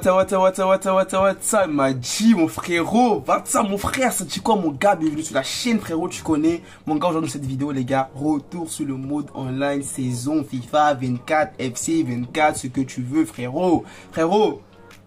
What's up, m'a dit mon frérot, what's up mon frère, ça dit quoi mon gars, bienvenue sur la chaîne frérot, tu connais. Mon gars, aujourd'hui dans cette vidéo les gars, retour sur le mode online saison FIFA 24, FC 24, ce que tu veux frérot. Frérot,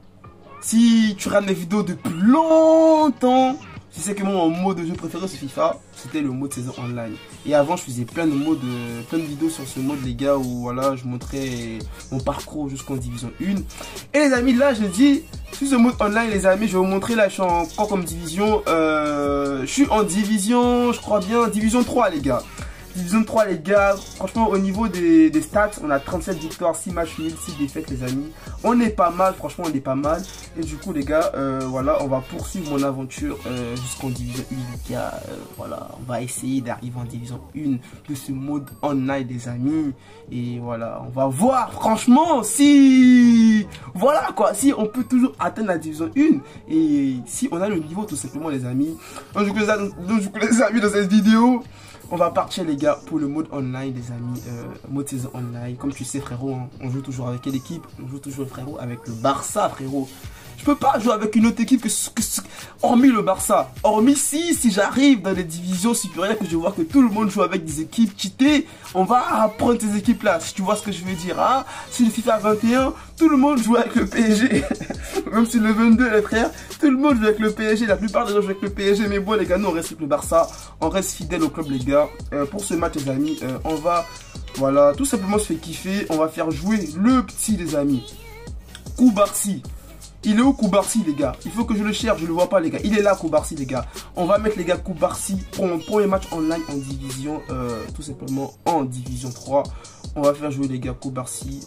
si tu regardes mes vidéos depuis longtemps, tu sais que mon mode de jeu préféré c'est FIFA, c'était le mode saison online. Et avant je faisais plein de vidéos sur ce mode les gars, où voilà je montrais mon parcours jusqu'en division 1. Et les amis, là je dis, sur ce mode online les amis, je vais vous montrer, là je suis en quoi comme division, je suis en division, je crois bien, division 3 les gars. Division 3 les gars, franchement au niveau des stats, on a 37 victoires, 6 matchs nuls, 6 défaites les amis. On est pas mal, franchement on est pas mal. Et du coup les gars, voilà, on va poursuivre mon aventure jusqu'en division 1 les gars. Voilà, on va essayer d'arriver en division 1 de ce mode online les amis. Et voilà, on va voir franchement si... Voilà quoi, si on peut toujours atteindre la division 1. Et si on a le niveau tout simplement les amis. Donc du coup les amis, dans cette vidéo, on va partir les gars pour le mode online les amis, mode saison online. Comme tu sais frérot, hein, on joue toujours avec quelle équipe? On joue toujours frérot avec le Barça frérot. Je peux pas jouer avec une autre équipe hormis le Barça. Hormis si j'arrive dans les divisions supérieures, que je vois que tout le monde joue avec des équipes cheatées, on va apprendre ces équipes là, si tu vois ce que je veux dire. Hein? Si le FIFA 21, tout le monde joue avec le PSG. Même si le 22 les frères, tout le monde joue avec le PSG. La plupart des gens jouent avec le PSG. Mais bon les gars, nous on reste avec le Barça. On reste fidèle au club les gars. Pour ce match les amis, on va voilà, tout simplement se faire kiffer. On va faire jouer le petit les amis, Koubarsi. Il est où Koubarsi les gars? Il faut que je le cherche, je le vois pas les gars. Il est là Koubarsi les gars. On va mettre les gars Koubarsi pour mon premier match online en division, tout simplement en division 3. On va faire jouer les gars Koubarsi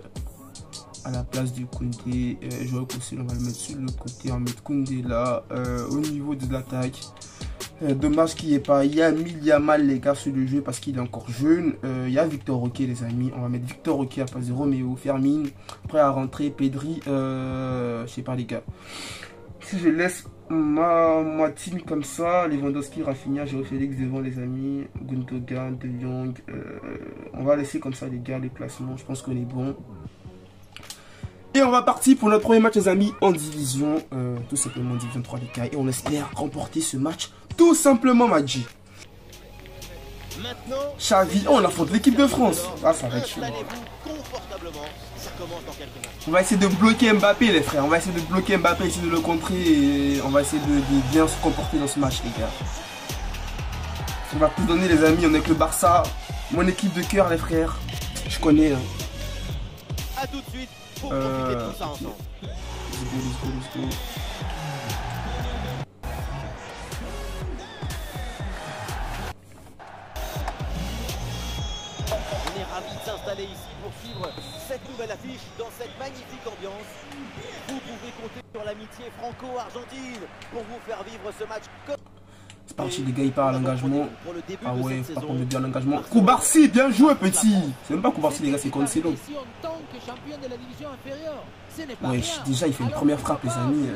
à la place du Koundé. Joao Kossel, on va le mettre sur le côté, on va mettre Koundé là. Au niveau de l'attaque, dommage qu'il n'y ait pas Yamil Yamal les gars sur le jeu parce qu'il est encore jeune. Il y a Victor Roque les amis, on va mettre Victor Roque à place de Roméo. Fermine prêt à rentrer, Pedri, je sais pas les gars. Si je laisse ma team comme ça, Lewandowski, Rafinha, Joao Félix devant les amis, Gundogan, De Jong, on va laisser comme ça les gars les placements, je pense qu'on est bon. Et on va partir pour notre premier match les amis en division, tout simplement en division 3 les gars. Et on espère remporter ce match tout simplement Madji. Xavi, on affronte l'équipe de France. Ah ça va être chaud. On va essayer de bloquer Mbappé les frères. On va essayer de bloquer Mbappé, essayer de le contrer. Et on va essayer de bien se comporter dans ce match les gars. On va tout donner les amis, on est avec le Barça. Mon équipe de cœur les frères. Je connais. Hein. A tout de suite. Pour profiter de tout ça ensemble. Let's go. On est ravis de s'installer ici pour suivre cette nouvelle affiche dans cette magnifique ambiance. Vous pouvez compter sur l'amitié franco-argentine pour vous faire vivre ce match comme... C'est parti les gars, il part à l'engagement. Ah ouais, par contre bien l'engagement. Koubarsi, bien joué petit. C'est même pas Koubarsi les gars, c'est Cancelo. Ouais, déjà il fait une première frappe les amis.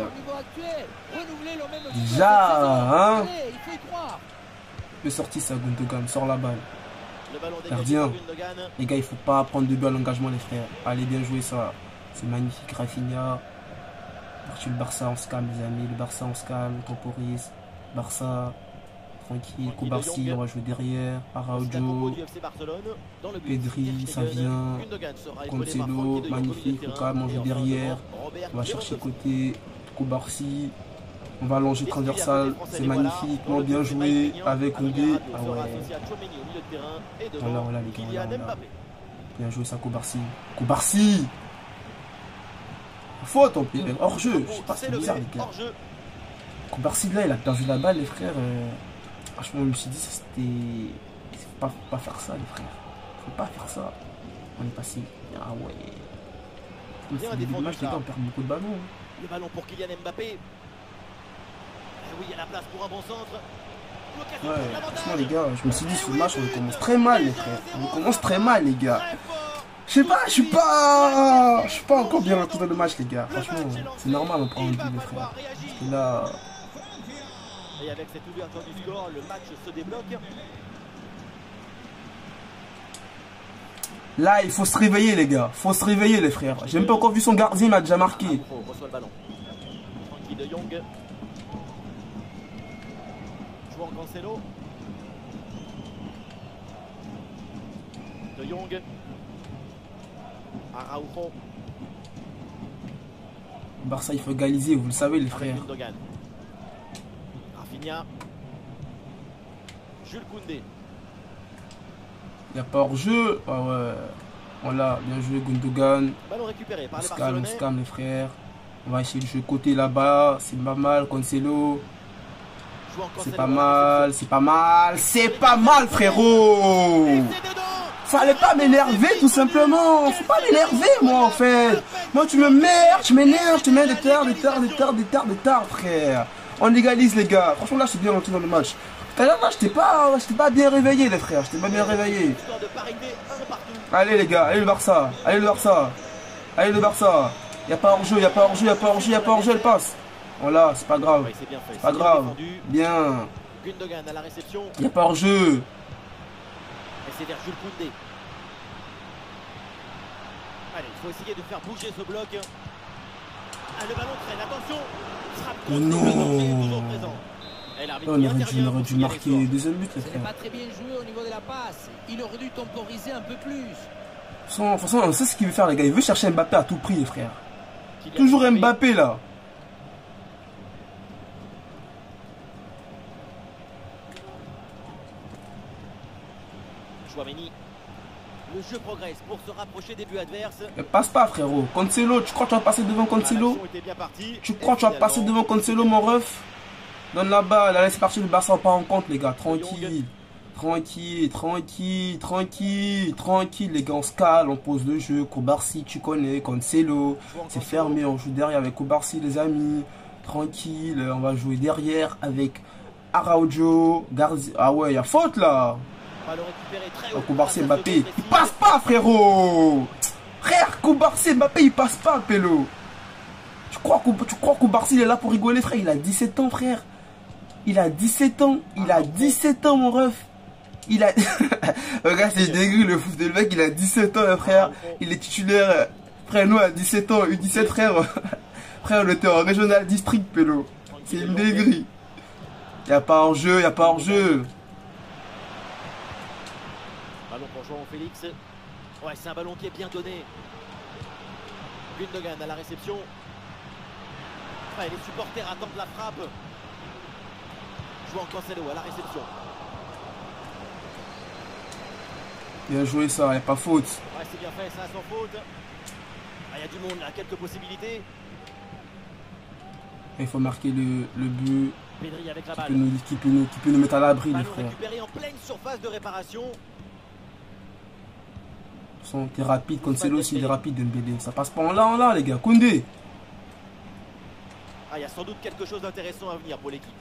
Déjà, hein. Le sorti ça, Gundogan, sort la balle. Gardien. Les gars, il faut pas prendre de but à l'engagement les frères. Allez bien jouer ça. C'est magnifique, Rafinha. Parti le Barça, on se calme les amis. Le Barça, on se calme, on temporise. Barça, tranquille, Koubarsi, on va jouer derrière, Araujo, Pedri, ça vient, Cancelo, magnifique, au calme, on joue derrière, on va chercher côté, Koubarsi, on va allonger transversal, c'est magnifique, bien joué, avec Koundé, ah ouais, voilà les gars, voilà. Bien joué ça Koubarsi, faute en PL, hors jeu, je sais pas, c'est bizarre les gars. Koubarsi là il a perdu la balle les frères, franchement je me suis dit ça c'était, faut pas faire ça les frères, faut pas faire ça, on est passé, ah ouais, c'est le début de match les gars, on perd beaucoup de ballons. Le ballon pour Kylian Mbappé, oui il y a la place pour un bon centre. Ouais, franchement les gars, je me suis dit ce match on commence très mal les frères, on commence très mal les gars. Je sais pas, je suis pas encore bien rentré dans le match les gars, franchement c'est normal on prend un but les frères, parce que là... Et avec cette ouverture du score, le match se débloque. Là, il faut se réveiller, les gars. Faut se réveiller, les frères. J'ai même pas encore vu son gardien, il m'a déjà marqué. Reçoit le ballon. Frankie de Jong. Jouant Cancelo. De Jong. Araujo. Barça, il faut égaliser, vous le savez, les frères. Gundogan. Rafinha. Jules Koundé. Il n'y a pas hors-jeu. Ah ouais. Voilà, bien joué Gundogan. Ballon récupéré par les On Barcelonais. se calme, les frères. On va essayer de jouer côté là-bas. C'est pas mal, Cancelo. C'est pas mal, c'est pas mal. C'est pas mal, frérot. Fallait pas m'énerver, tout simplement. Faut pas m'énerver, moi, en fait. Moi, tu me merdes, tu m'énerves, tu mets des tards, frère. On égalise, les gars. Franchement, là, je suis bien rentré dans le match. Tout à l'heure, là, j'étais pas bien réveillé, les frères. J'étais pas bien réveillé. Allez, les gars, allez, le Barça. Allez, le Barça. Allez, le Barça. Y'a pas hors-jeu, y'a pas hors-jeu, y'a pas hors-jeu, y'a pas hors-jeu, elle passe. Voilà, c'est pas grave. C'est pas grave. Bien. Gundogan à la réception. Y'a pas hors-jeu. Et c'est vers Jules Koundé. Allez, il faut essayer de faire bouger ce bloc. Ah, le ballon traîne, attention. Oh non. Toujours présent. Et l'arbitre On aurait dû marquer les deuxième but, les Ce n'est frères. pas très bien joué au niveau de la passe. Il aurait dû temporiser un peu plus. De toute façon, on sait ce qu'il veut faire, les gars. Il veut chercher Mbappé à tout prix, les frères. Toujours Mbappé, là. Chouameni. Le jeu progresse pour se rapprocher des buts adverses. Mais passe pas, frérot. Cancelo, tu crois que tu vas passer devant Cancelo? Tu crois que tu vas passer devant Cancelo, mon ref? Donne la balle. Allez, c'est parti, le Barça, on part en compte, les gars. Tranquille. Tranquille, les gars, on se cale, on pose le jeu. Koubarsi, tu connais, Cancelo. C'est fermé, on joue derrière avec Koubarsi, les amis. Tranquille, on va jouer derrière avec Araujo, Garzi. Ah ouais, il y a faute là. Koubarsi, Mbappé. Il passe pas, frérot. Frère, Koubarsi, Mbappé, il passe pas, Pélo. Tu crois que Koubarsi, il est là pour rigoler, frère? Il a 17 ans, frère. Il a 17 ans. Il a 17 ans, mon ref. Il a... Regarde, c'est dégueu le foot. Le mec, il a 17 ans, frère. Il est titulaire. Frère, nous, à 17 ans, U17, frère. Frère, on était en régional district, Pélo. C'est une déguerie. Y a pas en jeu, y a pas en jeu. Ballon pour João Félix. Ouais, c'est un ballon qui est bien donné. Gundogan à la réception. Ouais, les supporters attendent la frappe. João Cancelo à la réception. Bien joué ça, y a pas faute. Ouais, c'est bien fait, ça sans faute. Il y a du monde là, quelques possibilités. Il faut marquer le but Pedri avec la balle. qui peut nous mettre à l'abri, les Ballon frères. récupéré en pleine surface de réparation. T'es rapide, Cancelo aussi il est rapide, Dembélé. Ça passe pas en là, les gars. Koundé. Ah, il y a sans doute quelque chose d'intéressant à venir pour l'équipe.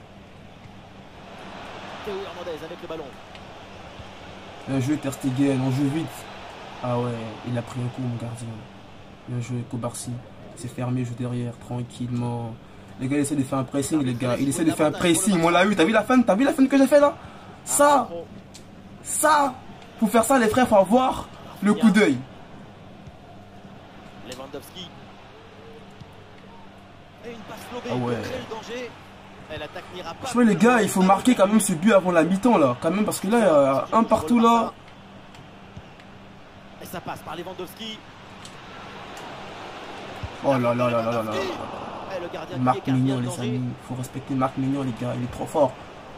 Théo Hernandez avec le ballon. Bien joué Ter Stegen, on joue vite. Ah ouais, il a pris un coup, mon gardien. Bien joué Koubarsi. C'est fermé, joue derrière, tranquillement. Les gars, il essaie de faire un pressing, les gars. Il essaie de faire un pressing. On l'a eu, t'as vu la fin que j'ai fait là? Ça, pour faire ça, les frères, faut avoir le coup d'œil. Lewandowski. Et une passe lobée, Ah ouais. le danger. Elle attaque n'ira pas. Je vois les gars, il faut marquer quand même ce but avant la mi-temps là. Quand même, parce que là, il y a un partout là. Et ça passe par Lewandowski. Oh là là là là là là. Et le gardien Marc qui écarte bien Mignon, le les danger. amis. Il faut respecter Marc Mignon, les gars. Il est trop fort.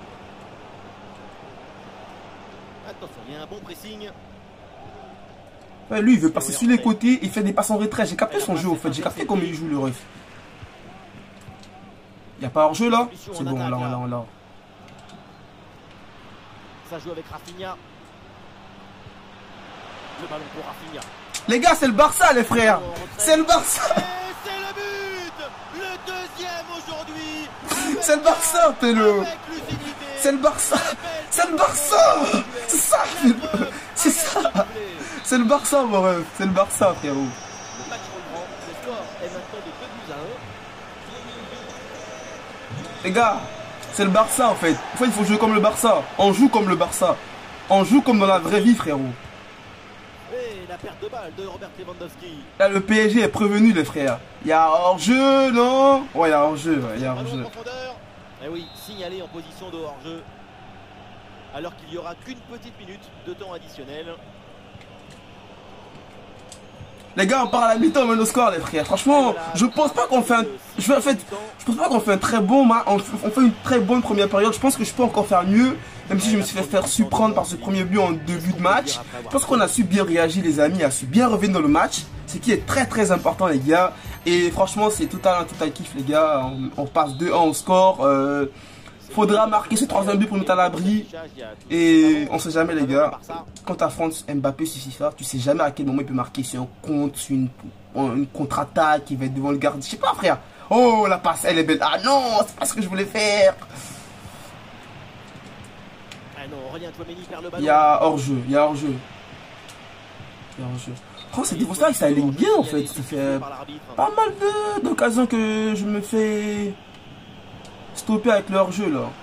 Attention, il y a un bon pressing. Ouais, lui, il veut passer sur les côtés. Il fait des passes en retrait. J'ai capté son jeu, au fait. J'ai capté comment il joue le ref. Il n'y a pas hors-jeu là? C'est bon, là. Ça joue avec Rafinha. Le ballon pour Rafinha. Les gars, c'est le Barça, les frères. C'est le Barça. Et c'est le but. Le deuxième aujourd'hui. C'est le Barça, Pélo. Avec lucidité. C'est le Barça. C'est le Barça. C'est ça. C'est ça. C'est le Barça, mon ref. C'est le Barça, frérot. Le match reprend. Le score est maintenant de 2 buts à 1. Les gars, c'est le Barça en fait. En fait, il faut jouer comme le Barça. On joue comme le Barça. On joue comme dans la vraie vie, frérot. Et la perte de balle de Robert Lewandowski. Là, le PSG est prévenu, les frères. Il y a hors-jeu, non? Ouais, il y a hors-jeu, il y a hors-jeu. Eh oui, signalé en position de hors-jeu. Alors qu'il n'y aura qu'une petite minute de temps additionnel. Les gars, on part à la mi-temps, on met nos scores, les frères. Franchement, je pense pas qu'on fait un... je pense pas qu'on fait un très bon match. On fait une très bonne première période. Je pense que je peux encore faire mieux. Même si je me suis fait faire surprendre par ce premier but en début de match. Je pense qu'on a su bien réagir, les amis. A su bien revenir dans le match. Ce qui est très très important, les gars. Et franchement, c'est total kiff, les gars. On passe 2-1 au score. Faudra marquer ce troisième but pour nous mettre à l'abri. Et on sait jamais, les gars. Quand tu affrontes Mbappé sur FIFA, tu sais jamais à quel moment il peut marquer sur un compte, sur une contre-attaque, il va être devant le gardien. Je sais pas, frère. Oh, la passe, elle est belle. Ah non, c'est pas ce que je voulais faire. Il y a hors-jeu, il y a hors-jeu. Il y a hors-jeu. Oh, c'est pour ça que ça aligne bien, en fait. Ça fait pas mal d'occasions que je me fais stopper avec leur jeu là.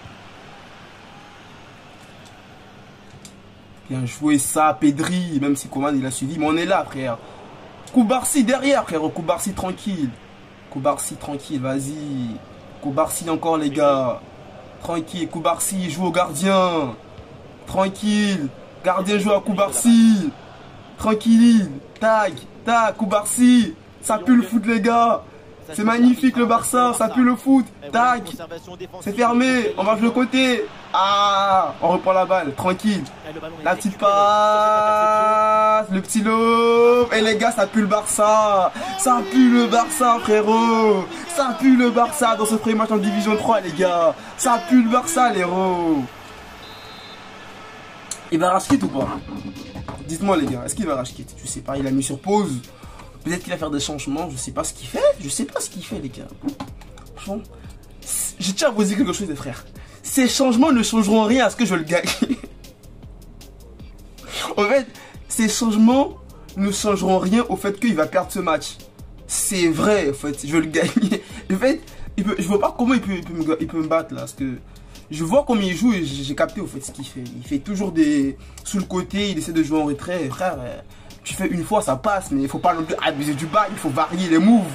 Bien joué ça, Pedri, même si Coman il a suivi, mais on est là, frère. Koubarsi derrière, frère. Koubarsi tranquille. Koubarsi tranquille, vas-y. Koubarsi encore, les gars. Tranquille. Koubarsi joue au gardien. Tranquille. Gardien joue à Koubarsi. Tranquille. Tac, tac, Koubarsi. Ça pue le foot, les gars. C'est magnifique le Barça, ça pue le foot. Tac, c'est fermé, on va jouer le côté. Ah, on reprend la balle, tranquille. La petite passe, le petit lob. Et les gars, ça pue le Barça. Ça pue le Barça, frérot. Ça pue le Barça dans ce premier match en Division 3, les gars. Ça pue le Barça, les héros. Il va rage-quitte ou pas? Dites-moi, les gars, est-ce qu'il va rage-quitte? Je sais pas, il a mis sur pause. Peut-être qu'il va faire des changements, je sais pas ce qu'il fait. Je sais pas ce qu'il fait, les gars. Franchement, je tiens à vous dire quelque chose, les frères. Ces changements ne changeront rien à ce que je le gagne. En fait, ces changements ne changeront rien au fait qu'il va perdre ce match. C'est vrai, en fait, je veux le gagner. En fait, je vois pas comment il peut me battre là. Parce que je vois comment il joue et j'ai capté au fait ce qu'il fait. Il fait toujours des... Sous le côté, il essaie de jouer en retrait. Frère, tu fais une fois, ça passe, mais il faut pas non plus abuser du bas, il faut varier les moves.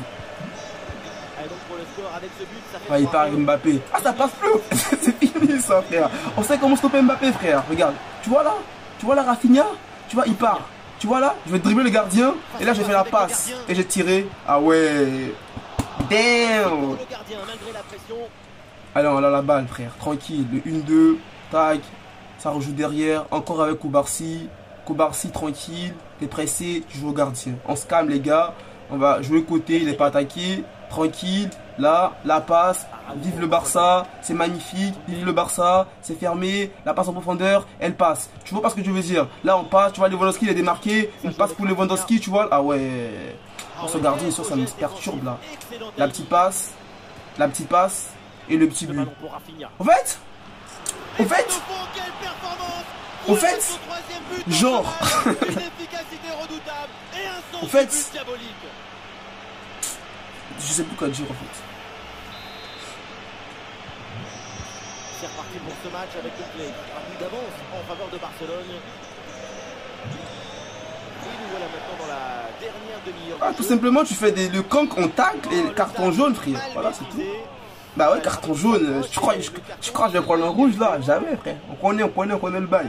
Ouais, il part Mbappé. Ah, ça passe plus. C'est fini ça, frère. On sait comment stopper Mbappé, frère. Regarde, tu vois là, Rafinha. Tu vois, il part. Tu vois là, je vais dribbler le gardien. Et là, je vais faire la passe. Et j'ai tiré. Ah ouais. Damn. Allez, on a la balle, frère. Tranquille. Le 1-2. Tac. Ça rejoue derrière. Encore avec Koubarsi. Koubarsi, tranquille. T'es pressé. Tu joues au gardien. On se calme, les gars. On va jouer côté. Il n'est pas attaqué. Tranquille. Là, la passe. Vive le Barça. C'est magnifique. Vive le Barça. C'est fermé. La passe en profondeur. Elle passe. Tu vois pas ce que je veux dire? Là, on passe. Tu vois, Lewandowski, il est démarqué. Une passe pour Lewandowski. Tu vois. Ah ouais. On se gardien, sûr, ça me perturbe là. La petite passe. La petite passe. Et le petit but. En fait, genre, en fait, je sais plus quoi dire en fait. C'est reparti pour ce match avec le play. Un but d'avance en faveur de Barcelone. Et nous voilà maintenant dans la dernière demi-heure. Ah, tout simplement, tu fais le conque, on tacle et le carton jaune, frère. Voilà, c'est tout. Bah ouais, carton jaune. Je crois que je vais prendre un rouge là. Jamais, frère. On connaît le bail.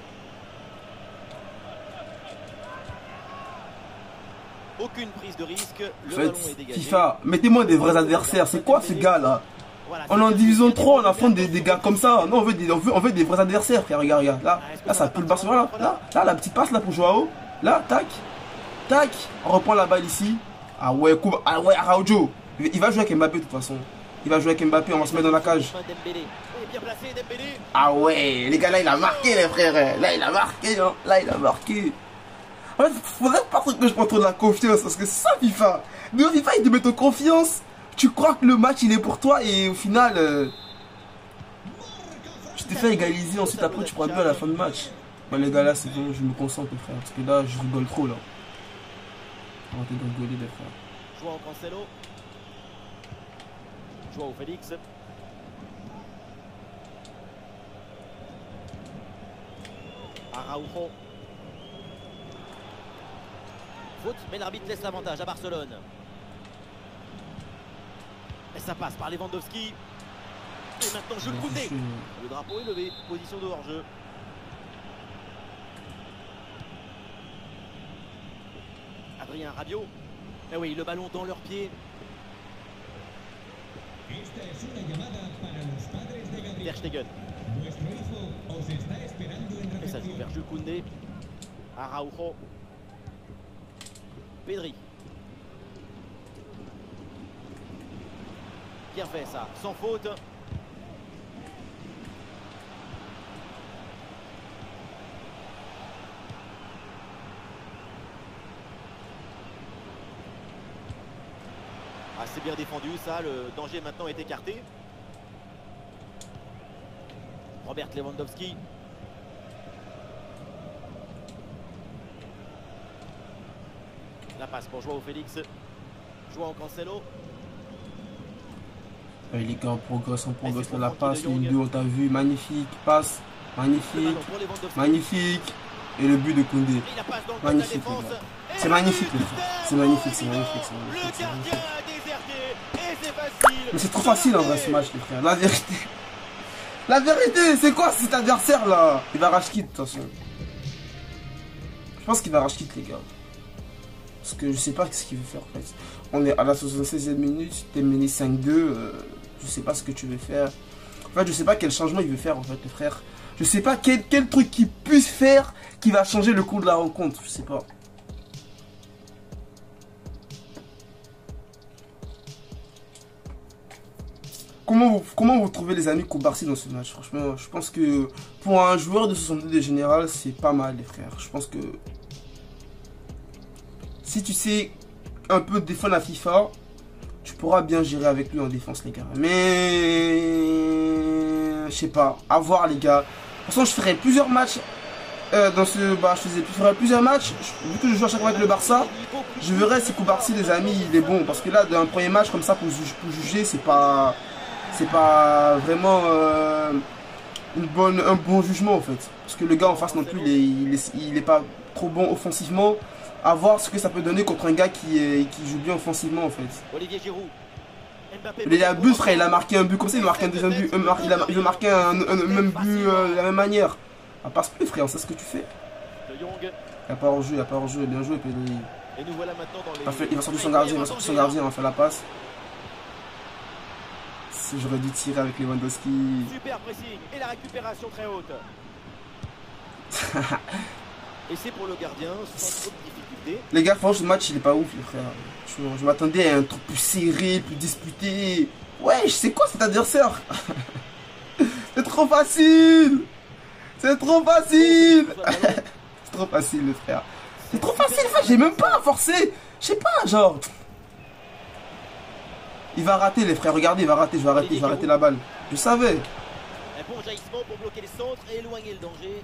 Aucune prise de risque. Le ballon est dégagé. FIFA, mettez-moi des vrais adversaires. C'est quoi ce gars là? On est en division 3, on affronte des gars comme ça. Non, on veut des vrais adversaires, frère. Regarde. Là, ça pue le Barcelone. Là, la petite passe là pour Joao. Là, tac. Tac. On reprend la balle ici. Ah ouais, Araujo. Il va jouer avec Mbappé de toute façon. Il va jouer avec Mbappé, on va se mettre dans la cage. Ah ouais, les gars, là, il a marqué, les frères. Là, il a marqué, hein. Là, il a marqué. En fait, faudrait pas trop que je prenne trop de la confiance, parce que c'est ça, FIFA. Mais FIFA, il te met en confiance. Tu crois que le match, il est pour toi, et au final, tu t'es fait égaliser. Ensuite, après, tu prends un but à la fin de match. Bon, les gars, là, c'est bon, je me concentre, les frères. Parce que là, je rigole trop, là. Arrêtez de rigoler, les frères. Joao Cancelo. Joao Félix. Araujo. faute, mais l'arbitre laisse l'avantage à Barcelone. Et ça passe par Lewandowski. Et maintenant Jules Koundé. Le drapeau est levé, position de hors-jeu. Adrien Rabiot. Et oui, le ballon dans leurs pieds. Ter Stegen. Et ça joue vers Jules Koundé. Araujo. Pedri. Bien fait ça, sans faute. Ah, c'est bien défendu ça, le danger maintenant est écarté. Robert Lewandowski. La passe pour Joao Félix. Joao Cancelo. Les gars, on progresse dans la passe. Une 2, on t'a vu. Magnifique. Passe. Magnifique. Magnifique. Et le but de Koundé. Magnifique. C'est magnifique, les frères. C'est magnifique, c'est magnifique, c'est magnifique. Le gardien a déserté. Et c'est facile. Mais c'est trop facile en vrai ce match, les frères. La vérité. La vérité, c'est quoi cet adversaire là? Il va rage quitte de toute façon. Je pense qu'il va rage quitte, les gars. Parce que je sais pas ce qu'il veut faire en fait. On est à la 76e minute, t'es mené 5-2. Je sais pas ce que tu veux faire. En fait, je sais pas quel changement il veut faire en fait, les frères. Je sais pas quel truc qu'il puisse faire qui va changer le cours de la rencontre. Je sais pas. Comment vous trouvez les amis Koubarsi dans ce match? Franchement, je pense que pour un joueur de 62 de général, c'est pas mal, les frères. Je pense que si tu sais un peu défendre la FIFA, tu pourras bien gérer avec lui en défense, les gars. Mais je sais pas, à voir, les gars. De toute façon, je ferai plusieurs matchs dans ce. Je ferai plusieurs matchs. Vu que je joue à chaque fois avec le Barça, je verrai si Koubarsi, les amis, il est bon. Parce que là, d'un premier match comme ça pour juger, c'est pas vraiment un bon jugement en fait. Parce que le gars en face non plus, il est pas trop bon offensivement. À voir ce que ça peut donner contre un gars qui joue bien offensivement en fait. Olivier Giroud. Il a un but, frère, il a marqué un but comme ça, il a marqué un deuxième but. Il a marqué un même but de la même manière. Ah, passe plus, frère, on sait ce que tu fais. Il a pas hors-jeu, bien joué, Pedri. Et nous voilà maintenant dans les... Il va sortir son gardien, on va faire la passe. Si j'aurais dû tirer avec Lewandowski. Super pressing et la récupération très haute. Et c'est pour le gardien sans trop de difficultés. Les gars, franchement, ce match il est pas ouf, les frères. Je m'attendais à un truc plus serré, plus disputé. Ouais, c'est quoi cet adversaire? C'est trop facile. C'est trop facile. C'est trop facile, les frères. C'est trop facile, frère. J'ai même pas à forcer. Je sais pas, genre. Il va rater, les frères. Regardez, il va rater. Je vais arrêter la balle. Je savais. Un bon jaillissement pour bloquer les centres et éloigner le danger.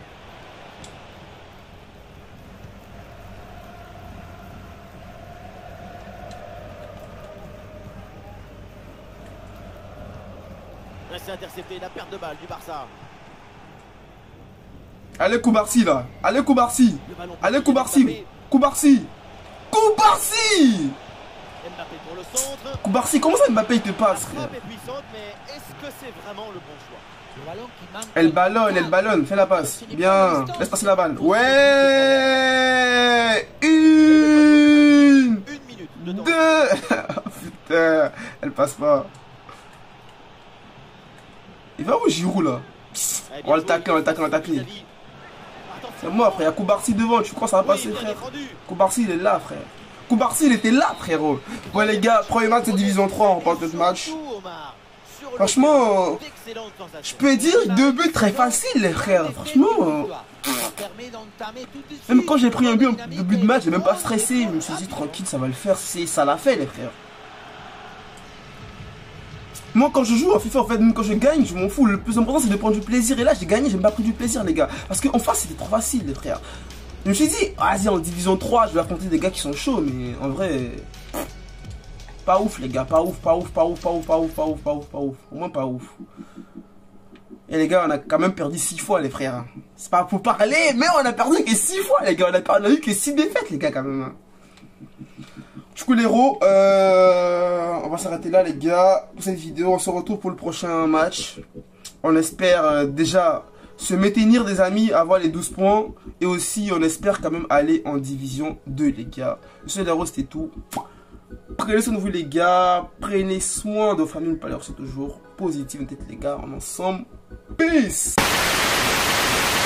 C'est intercepté, la perte de balle du Barça. Allez, Koubarsi là. Allez, Koubarsi. Allez, Koubarsi. Koubarsi. Koubarsi. Mbappé pour le centre. Koubarsi, comment ça Mbappé il te passe, frère? La frappe est puissante, mais est-ce que c'est vraiment le bon choix? Elle ballonne, fais la passe. Bien, laisse passer la balle. Ouais. Une minute de temps. Deux. Oh, putain, elle passe pas. Il va où Giroud là? On va le tacler, C'est moi, frère, il y a Koubarsi devant, tu crois que ça va passer, frère? Koubarsi il est là, frère. Koubarsi il était là, frérot. Ouais les gars, premier match de division 3, on remporte notre match. Franchement, je peux dire 2 buts très faciles, les frères. Franchement, même quand j'ai pris un but de match, j'ai même pas stressé. Je me suis dit tranquille, ça va le faire. Ça l'a fait, les frères. Moi quand je joue à FIFA, en fait, même quand je gagne, je m'en fous. Le plus important c'est de prendre du plaisir. Et là j'ai gagné, j'ai même pas pris du plaisir, les gars. Parce qu'en face c'était trop facile, les frères. Je me suis dit, vas-y, en division 3, je vais affronter des gars qui sont chauds. Mais en vrai, pas ouf, les gars. Pas ouf. Au moins pas ouf. Et les gars, on a quand même perdu 6 fois, les frères. C'est pas pour parler, mais on a perdu que 6 fois, les gars. On a eu que 6 défaites, les gars, quand même. Du coup les héros, on va s'arrêter là les gars pour cette vidéo. On se retrouve pour le prochain match. On espère déjà se maintenir des amis, avoir les 12 points. Et aussi on espère quand même aller en division 2 les gars. Monsieur les héros c'était tout. Prenez soin de vous les gars. Prenez soin de vos familles. C'est toujours positif en tête les gars. On est ensemble. Peace.